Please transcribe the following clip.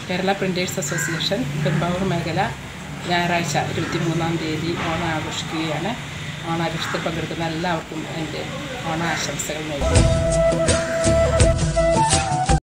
Kerala printers association Perumbavoor മേഖല ഞായറാഴ്ച 23-ാം തീയതി ഓണം ആഘോഷിക്കുകയാണ്. ഓണാഘോഷത്തിൽ പങ്കെടുക്കുന്ന എല്ലാവർക്കും എൻ്റെ ഓണാശംസകൾ നേരുന്നു.